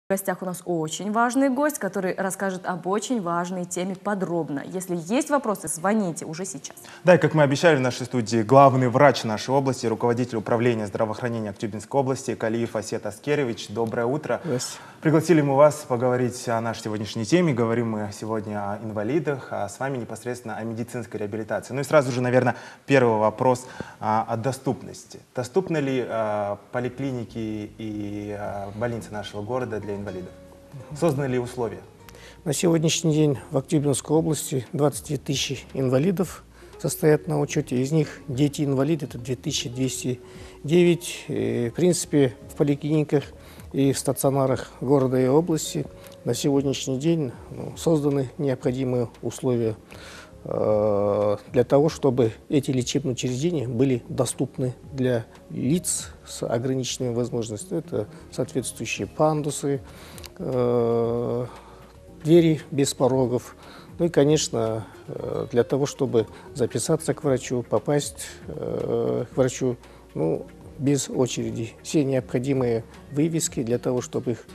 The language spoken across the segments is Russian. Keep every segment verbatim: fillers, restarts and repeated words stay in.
В гостях у нас очень важный гость, который расскажет об очень важной теме подробно. Если есть вопросы, звоните уже сейчас. Да, и как мы обещали в нашей студии, главный врач нашей области, руководитель управления здравоохранения Актюбинской области Калиев Асет Аскерович. Доброе утро. Пригласили мы вас поговорить о нашей сегодняшней теме. Говорим мы сегодня о инвалидах, а с вами непосредственно о медицинской реабилитации. Ну и сразу же, наверное, первый вопрос а, о доступности. Доступны ли а, поликлиники и а, больницы нашего города для инвалидов? Созданы ли условия? На сегодняшний день в Актюбинской области двадцать две тысячи инвалидов состоят на учете. Из них дети-инвалиды – это две тысячи двести девять. И, в принципе, в поликлиниках и в стационарах города и области на сегодняшний день ну, созданы необходимые условия э, для того, чтобы эти лечебные учреждения были доступны для лиц с ограниченными возможностями. Это соответствующие пандусы, э, двери без порогов. Ну и, конечно, для того, чтобы записаться к врачу, попасть э, к врачу, ну, без очереди. Все необходимые вывески для того, чтобы их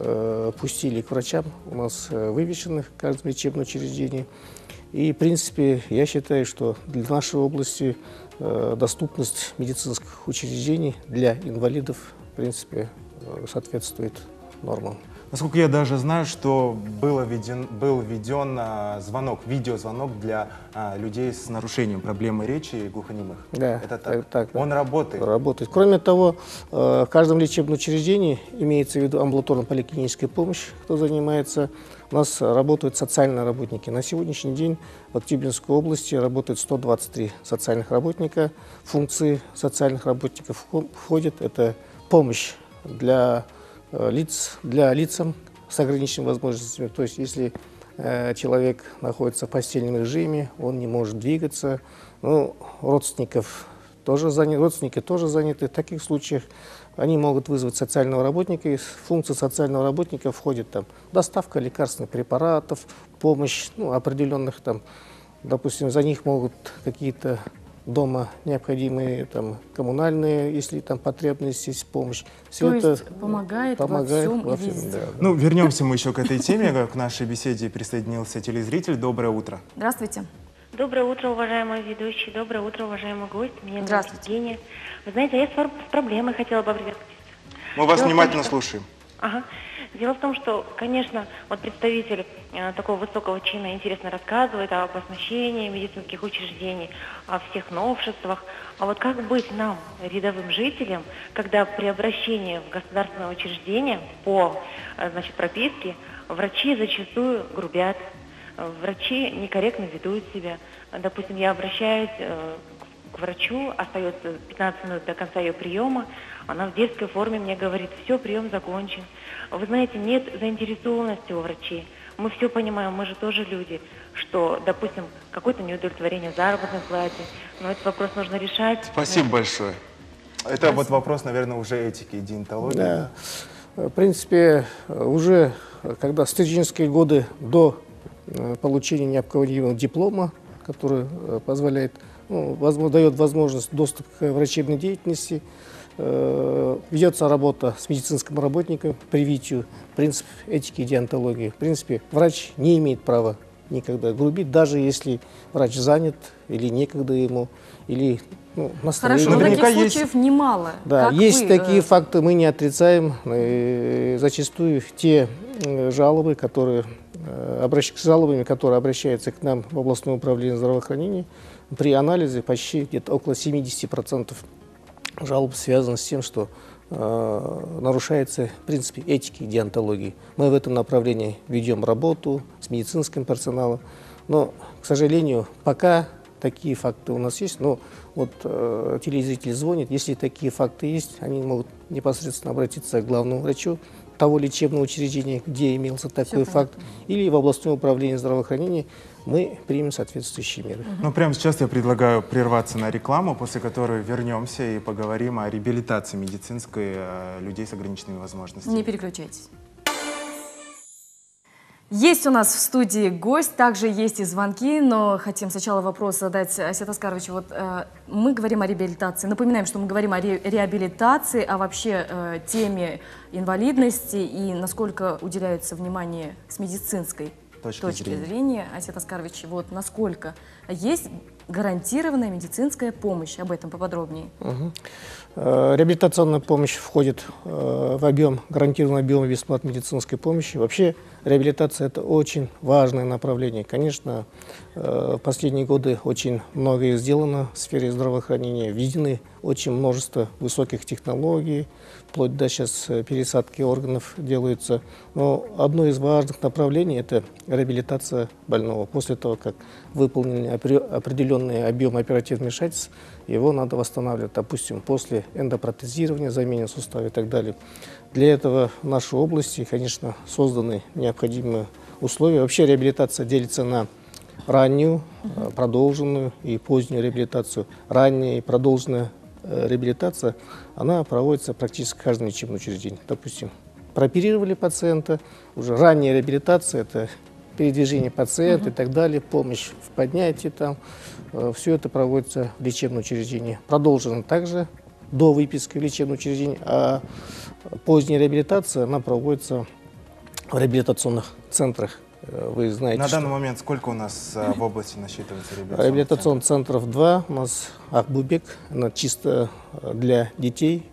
э, пустили к врачам, у нас вывешены в каждом лечебном учреждении. И, в принципе, я считаю, что для нашей области э, доступность медицинских учреждений для инвалидов, в принципе, э, соответствует нормам. Насколько я даже знаю, что было введен, был введен а, звонок, видеозвонок для а, людей с нарушением проблемы речи и глухонемых. Да, это так. так, так, Он да. работает. Работает. Кроме того, в каждом лечебном учреждении имеется в виду амбулаторно-поликлиническая помощь, кто занимается. У нас работают социальные работники. На сегодняшний день в Актюбинской области работает сто двадцать три социальных работника. Функции социальных работников входят это помощь для лиц, для лицам с ограниченными возможностями. То есть, если э, человек находится в постельном режиме, он не может двигаться, ну, родственников тоже заняты, родственники тоже заняты. В таких случаях они могут вызвать социального работника. И в функции социального работника входит там доставка лекарственных препаратов, помощь ну, определенных там, допустим, за них могут какие-то дома необходимые там, коммунальные, если там потребность есть, помощь. Все То это есть помогает, помогает во всем во и всем, везде. да, да. Ну, вернемся мы еще к этой теме. К нашей беседе присоединился телезритель. Доброе утро. Здравствуйте. Доброе утро, уважаемые ведущие. Доброе утро, уважаемый гость. Меня зовут Здравствуйте. Евгения. Вы знаете, я с проблемой хотела бы обратиться. Мы вас Дело внимательно в том, что... слушаем. Ага. Дело в том, что, конечно, вот представитель э, такого высокого чина интересно рассказывает об оснащении медицинских учреждений, о всех новшествах. А вот как быть нам, рядовым жителям, когда при обращении в государственное учреждение по э, значит, прописке врачи зачастую грубят, э, врачи некорректно ведут себя. Допустим, я обращаюсь э, к врачу, остается пятнадцать минут до конца ее приема, она в детской форме мне говорит, все, прием закончен. Вы знаете, нет заинтересованности у врачей. Мы все понимаем, мы же тоже люди, что, допустим, какое-то неудовлетворение в заработной плате, но этот вопрос нужно решать. Спасибо большое. Это Спасибо. Вот вопрос, наверное, уже этики и диетологии. Да. В принципе, уже когда студенческие годы до получения необходимого диплома, который позволяет, ну, возможно, дает возможность доступ к врачебной деятельности, ведется работа с медицинским работником, привитию принцип этики и деонтологии. В принципе, врач не имеет права никогда грубить, даже если врач занят или некогда ему, или ну, Хорошо, но таких случаев есть, немало. Да, как есть вы, такие э... факты, мы не отрицаем. И зачастую те жалобы, которые, обращ... с жалобами, которые обращаются к нам в областное управление здравоохранения, при анализе почти где-то около семидесяти процентов жалоб связаны с тем, что э, нарушается в принципе этики и деонтологии. Мы в этом направлении ведем работу с медицинским персоналом, но, к сожалению, пока такие факты у нас есть. Но вот э, телезритель звонит, если такие факты есть, они могут непосредственно обратиться к главному врачу того лечебного учреждения, где имелся такой факт, или в областное управление здравоохранения, мы примем соответствующие меры. Ну, прямо сейчас я предлагаю прерваться на рекламу, после которой вернемся и поговорим о реабилитации медицинской людей с ограниченными возможностями. Не переключайтесь. Есть у нас в студии гость, также есть и звонки, но хотим сначала вопрос задать Асет Аскаровичу. Вот э, мы говорим о реабилитации. Напоминаем, что мы говорим о ре реабилитации, о вообще э, теме инвалидности и насколько уделяется внимание с медицинской точки, точки зрения. зрения. Асет Аскарович, вот насколько есть гарантированная медицинская помощь? Об этом поподробнее. Угу. Реабилитационная помощь входит в объем, гарантированный объем бесплатной медицинской помощи. Вообще реабилитация – это очень важное направление. Конечно, в последние годы очень многое сделано в сфере здравоохранения, введены очень множество высоких технологий, вплоть до сейчас пересадки органов делаются. Но одно из важных направлений – это реабилитация больного. После того, как выполнен определенный объем оперативных вмешательств, его надо восстанавливать, допустим, после эндопротезирования, замены сустава и так далее. Для этого в нашей области, конечно, созданы необходимые условия. Вообще реабилитация делится на раннюю, uh-huh. продолженную и позднюю реабилитацию. Ранняя и продолженная реабилитация, она проводится практически в каждом лечебном учреждении. Допустим, прооперировали пациента, уже ранняя реабилитация – это передвижение пациента uh-huh. и так далее, помощь в поднятии там. Все это проводится в лечебном учреждении. Продолжено также до выписки в лечебном учреждении, а поздняя реабилитация, она проводится в реабилитационных центрах. Вы знаете, на данный момент сколько у нас в области насчитывается реабилитационных, реабилитационных центров? Два. У нас Ахбубек, она чисто для детей.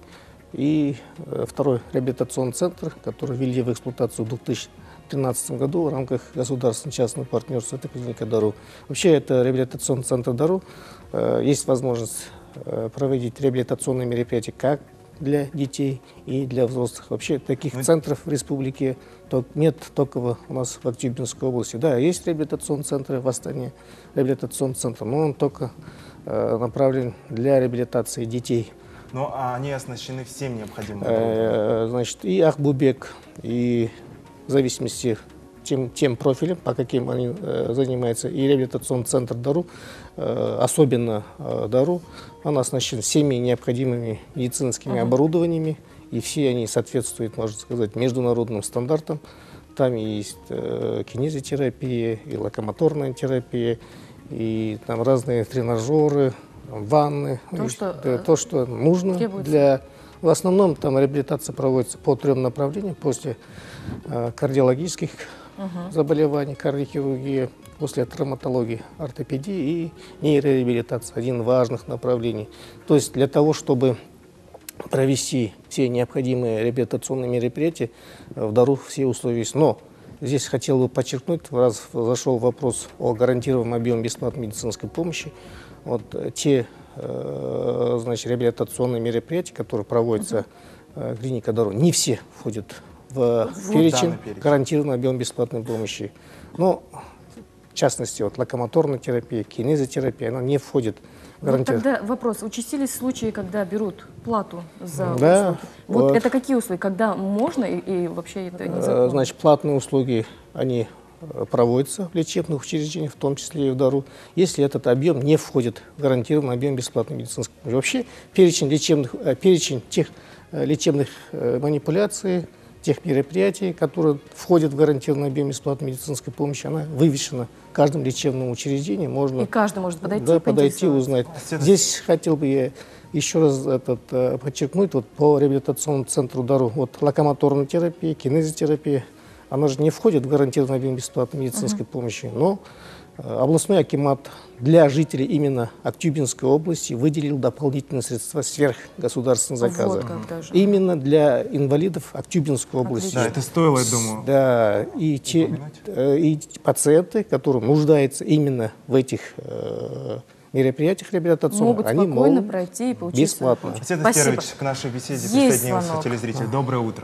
И второй реабилитационный центр, который ввели в эксплуатацию в две тысячи тринадцатом году в рамках государственно-частного партнерства, это клиника Дару. Вообще это реабилитационный центр Дару. Есть возможность проводить реабилитационные мероприятия как для детей и для взрослых. Вообще таких ну, центров в республике нет, только у нас в Актюбинской области. Да, есть реабилитационные центры в Астане, реабилитационный центр, но он только направлен для реабилитации детей. Ну, а они оснащены всем необходимым оборудованием? Значит, и Ахбубек, и в зависимости тем, тем профилем, по каким они э, занимаются, и реабилитационный центр Дару, э, особенно э, Дару, он оснащен всеми необходимыми медицинскими uh-huh. оборудованиями, и все они соответствуют, можно сказать, международным стандартам. Там есть э, кинезиотерапия, и локомоторная терапия, и там разные тренажеры, ванны, то, и, что, да, то, что нужно требуется. для... В основном там реабилитация проводится по трем направлениям. После э, кардиологических uh-huh. заболеваний, кардиохирургии, после травматологии, ортопедии и нейрореабилитация. Один из важных направлений. То есть для того, чтобы провести все необходимые реабилитационные мероприятия, в Дару все условия есть. Но здесь хотел бы подчеркнуть, раз зашел вопрос о гарантированном объеме бесплатной медицинской помощи, вот те значит, реабилитационные мероприятия, которые проводятся uh-huh. в клинике Дару, не все входят в, в перечень гарантированного объема бесплатной помощи. Но, в частности, вот, локомоторная терапия, кинезиотерапия, она не входит в гарантированную. Вот тогда вопрос. Участились случаи, когда берут плату за да, услуги? Вот, вот. Это какие услуги? Когда можно и, и вообще это не законно? Значит, платные услуги, они проводится в лечебных учреждениях, в том числе и в Дару, если этот объем не входит в гарантированный объем бесплатной медицинской помощи. Вообще перечень, лечебных, перечень тех лечебных манипуляций, тех мероприятий, которые входят в гарантированный объем бесплатной медицинской помощи, она вывешена в каждом лечебном учреждении. Можно, и каждый может подойти, да, подойти узнать. Здесь хотел бы я еще раз этот, подчеркнуть, вот, по реабилитационному центру Дару, вот, локомоторная терапия, кинезиотерапия, она же не входит в гарантированный объем бесплатной медицинской uh-huh. помощи, но э, областной акимат для жителей именно Актюбинской области выделил дополнительные средства сверх государственного заказа. Вот именно для инвалидов Актюбинской области. Да, это стоило, я думаю. Да, и, те, э, и пациенты, которые нуждаются именно в этих э, мероприятиях реабилитационных, могут они спокойно могут пройти и получить бесплатно. Асет Аскерович, к нашей беседе присоединился телезритель. Доброе утро.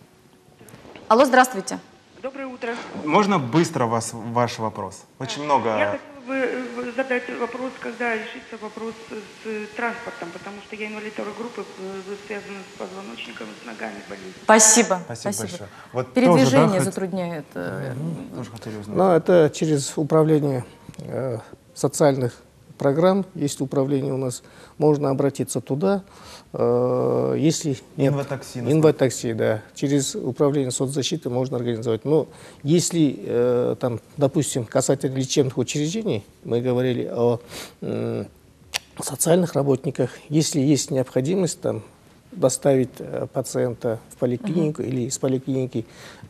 Алло, здравствуйте. Доброе утро. Можно быстро вас, ваш вопрос? Очень много... Я хотела бы задать вопрос, когда решится вопрос с транспортом, потому что я инвалид второй группы, связана с позвоночником, с ногами болезнь. Спасибо. Спасибо, Спасибо. большое. Вот передвижение тоже, да, затрудняет. Тоже хотели узнать. Но это через управление э, социальных программ, есть управление у нас, можно обратиться туда. Э, если нет, инватакси. Инватакси, да. Через управление соцзащиты можно организовать. Но если, э, там, допустим, касательно лечебных учреждений, мы говорили о э, социальных работниках, если есть необходимость там, доставить э, пациента в поликлинику uh-huh. или из поликлиники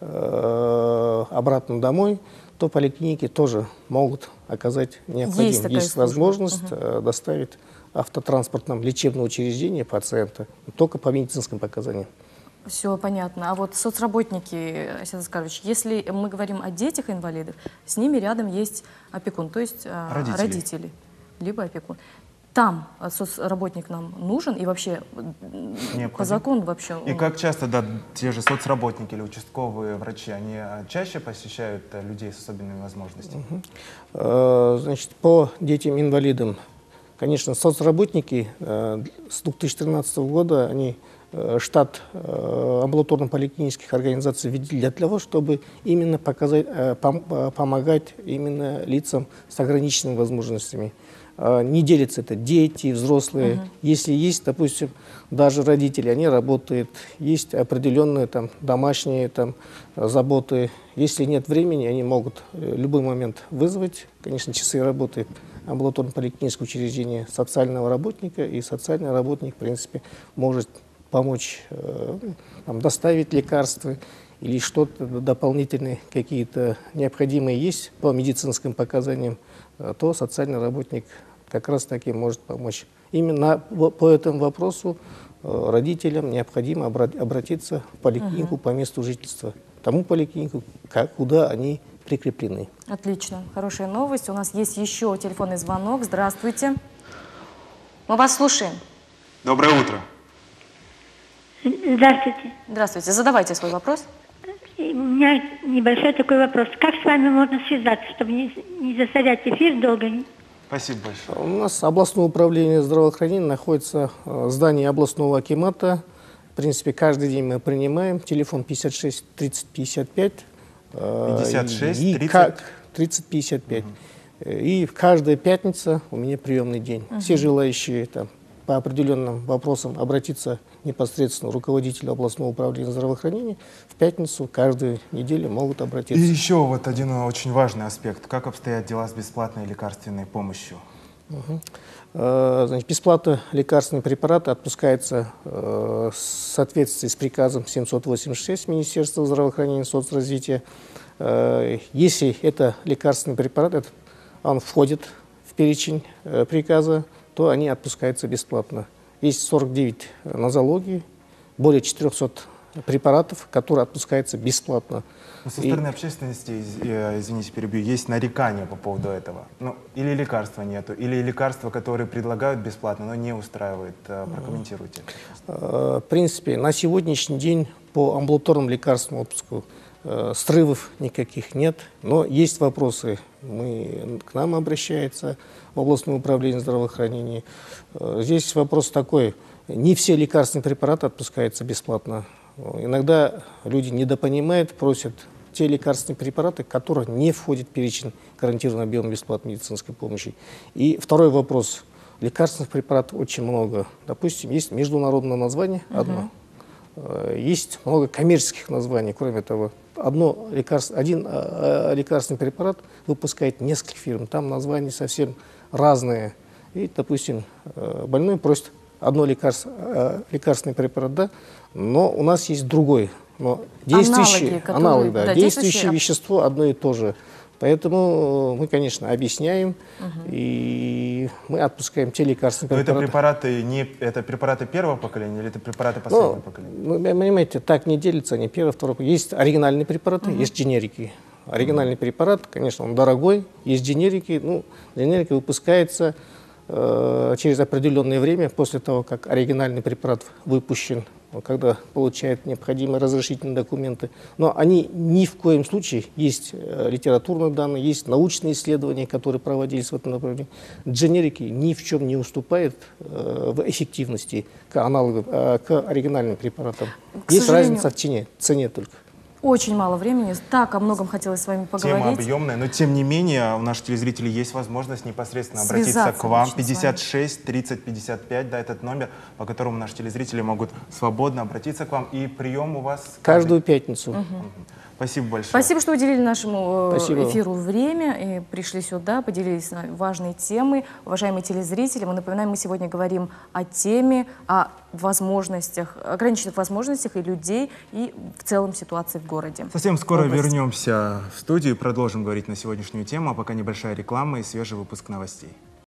э, обратно домой, то поликлиники тоже могут оказать необходимость. Есть, есть возможность uh-huh. э, доставить в автотранспортном лечебном учреждении пациента только по медицинским показаниям. Все понятно. А вот соцработники, Асет Аскарович, если мы говорим о детях-инвалидах, с ними рядом есть опекун, то есть родители, родители либо опекун. Там соцработник нам нужен и вообще необходим. По закону вообще... И как часто, да, те же соцработники или участковые врачи, они чаще посещают людей с особенными возможностями? Угу. Значит, по детям-инвалидам, конечно, соцработники с две тысячи тринадцатого года, они штат амбулаторно-поликлинических организаций ввели для того, чтобы именно показать, помогать именно лицам с ограниченными возможностями. Не делятся это дети, взрослые. Uh-huh. Если есть, допустим, даже родители, они работают, есть определенные там, домашние там, заботы. Если нет времени, они могут в любой момент вызвать, конечно, часы работы амбулаторно-поликлинического учреждения социального работника, и социальный работник, в принципе, может помочь э, там, доставить лекарства или что-то дополнительные, какие-то необходимые есть по медицинским показаниям, то социальный работник как раз таки может помочь. Именно по этому вопросу родителям необходимо обратиться в поликлинику uh-huh. по месту жительства, тому поликлинику, куда они прикреплены. Отлично, хорошая новость. У нас есть еще телефонный звонок. Здравствуйте. Мы вас слушаем. Доброе утро. Здравствуйте. Здравствуйте. Задавайте свой вопрос. У меня небольшой такой вопрос. Как с вами можно связаться, чтобы не, не засорять эфир долго? Спасибо большое. У нас областное управление здравоохранения находится в здании областного акимата. В принципе, каждый день мы принимаем. Телефон пятьдесят шесть тридцать пятьдесят пять. пятьдесят шесть тридцать пятьдесят пять. Угу. И каждая пятница у меня приемный день. Угу. Все желающие там, по определенным вопросам обратиться непосредственно руководителю областного управления здравоохранения в пятницу каждую неделю могут обратиться. И еще вот один очень важный аспект. Как обстоят дела с бесплатной лекарственной помощью? Угу. Значит, бесплатно лекарственные препараты отпускаются в соответствии с приказом семьсот восемьдесят шесть Министерства здравоохранения и соцразвития. Если это лекарственный препарат, он входит в перечень приказа, то они отпускаются бесплатно. Есть сорок девять нозологий, более четырехсот препаратов, которые отпускаются бесплатно. Но со стороны и... общественности, извините, перебью, есть нарекания по поводу этого. Ну, или лекарства нету, или лекарства, которые предлагают бесплатно, но не устраивает. Прокомментируйте. В принципе, на сегодняшний день по амбулаторным лекарственным отпуску срывов никаких нет, но есть вопросы. Мы, к нам обращается в областное управление здравоохранения. Здесь вопрос такой: не все лекарственные препараты отпускаются бесплатно. Иногда люди недопонимают, просят те лекарственные препараты, которые не входят в перечень гарантированного объема бесплатной медицинской помощи. И второй вопрос. Лекарственных препаратов очень много. Допустим, есть международное название одно. Uh-huh. Есть много коммерческих названий, кроме того. Одно лекарство, один а, а, лекарственный препарат выпускает несколько фирм. Там названия совсем разные. И, допустим, больной просит одно лекарство, а, лекарственный препарат, да, но у нас есть другой. Но действующий, аналоги, которые, аналог, да, да, действующее действующие... вещество одно и то же. Поэтому мы, конечно, объясняем, угу. и мы отпускаем те лекарственные препараты. Но это препараты, не, это препараты первого поколения или это препараты последнего ну, поколения? Вы понимаете, так не делятся они первое, второе. Есть оригинальные препараты, угу. есть генерики. Оригинальный угу. препарат, конечно, он дорогой, есть генерики. Ну, генерика выпускается э, через определенное время после того, как оригинальный препарат выпущен, когда получают необходимые разрешительные документы. Но они ни в коем случае, есть э, литературные данные, есть научные исследования, которые проводились в этом направлении. Дженерики ни в чем не уступают э, в эффективности к аналогам, э, к оригинальным препаратам. К есть разница в цене, цене только. очень мало времени, так о многом хотелось с вами поговорить. Тема объемная, но тем не менее у наших телезрителей есть возможность непосредственно обратиться Связаться к вам. лично с пятьдесят шесть тридцать пятьдесят пять, да, этот номер, по которому наши телезрители могут свободно обратиться к вам. И прием у вас... Каждую пятницу. Мгм. Спасибо большое. Спасибо, что уделили нашему э, Спасибо. эфиру время и пришли сюда, поделились на важной темой. Уважаемые телезрители, мы напоминаем, мы сегодня говорим о теме, о возможностях, ограниченных возможностях и людей, и в целом ситуации в городе. Совсем скоро области. вернемся в студию и продолжим говорить на сегодняшнюю тему, а пока небольшая реклама и свежий выпуск новостей.